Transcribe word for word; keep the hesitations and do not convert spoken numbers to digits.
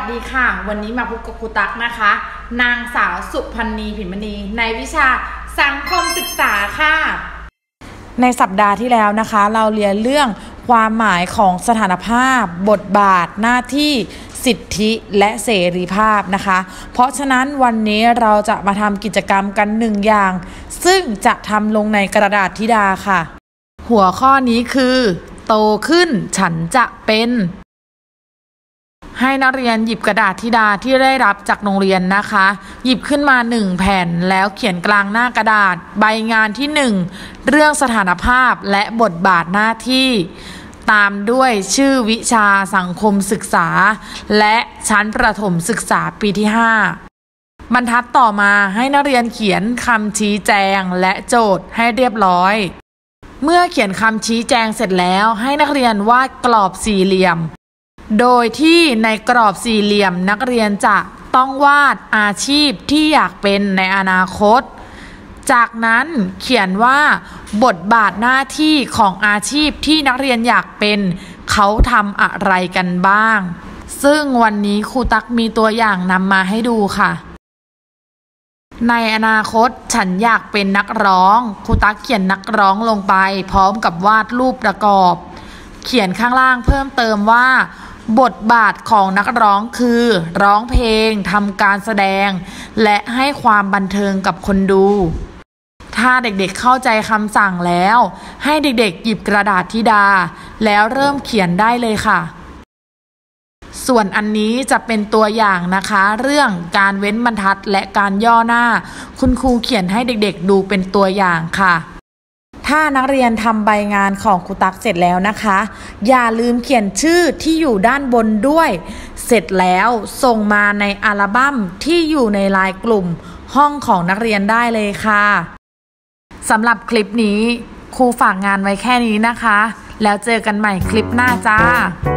ดีค่ะวันนี้มาพบกับครูตั๊กนะคะนางสาวสุพันนีผินมณีในวิชาสังคมศึกษาค่ะในสัปดาห์ที่แล้วนะคะเราเรียนเรื่องความหมายของสถานภาพบทบาทหน้าที่สิทธิและเสรีภาพนะคะเพราะฉะนั้นวันนี้เราจะมาทำกิจกรรมกันหนึ่งอย่างซึ่งจะทำลงในกระดาษธิดาค่ะหัวข้อนี้คือโตขึ้นฉันจะเป็นให้นักเรียนหยิบกระดาษธิดาที่ได้รับจากโรงเรียนนะคะหยิบขึ้นมาหนึ่งแผ่นแล้วเขียนกลางหน้ากระดาษใบงานที่หนึ่งเรื่องสถานภาพและบทบาทหน้าที่ตามด้วยชื่อวิชาสังคมศึกษาและชั้นประถมศึกษาปีที่ห้าบรรทัดต่อมาให้นักเรียนเขียนคำชี้แจงและโจทย์ให้เรียบร้อยเมื่อเขียนคำชี้แจงเสร็จแล้วให้นักเรียนวาดกรอบสี่เหลี่ยมโดยที่ในกรอบสี่เหลี่ยมนักเรียนจะต้องวาดอาชีพที่อยากเป็นในอนาคตจากนั้นเขียนว่าบทบาทหน้าที่ของอาชีพที่นักเรียนอยากเป็นเขาทำอะไรกันบ้างซึ่งวันนี้ครูตั๊กมีตัวอย่างนำมาให้ดูค่ะในอนาคตฉันอยากเป็นนักร้องครูตั๊กเขียนนักร้องลงไปพร้อมกับวาดรูปประกอบเขียนข้างล่างเพิ่มเติมว่าบทบาทของนักร้องคือร้องเพลงทำการแสดงและให้ความบันเทิงกับคนดูถ้าเด็กๆเข้าใจคำสั่งแล้วให้เด็กๆหยิบกระดาษธิดาแล้วเริ่มเขียนได้เลยค่ะส่วนอันนี้จะเป็นตัวอย่างนะคะเรื่องการเว้นบรรทัดและการย่อหน้าคุณครูเขียนให้เด็กๆดูเป็นตัวอย่างค่ะถ้านักเรียนทำใบงานของครูตั๊กเสร็จแล้วนะคะอย่าลืมเขียนชื่อที่อยู่ด้านบนด้วยเสร็จแล้วส่งมาในอัลบั้มที่อยู่ในไลน์กลุ่มห้องของนักเรียนได้เลยค่ะสำหรับคลิปนี้ครูฝากงานไว้แค่นี้นะคะแล้วเจอกันใหม่คลิปหน้าจ้า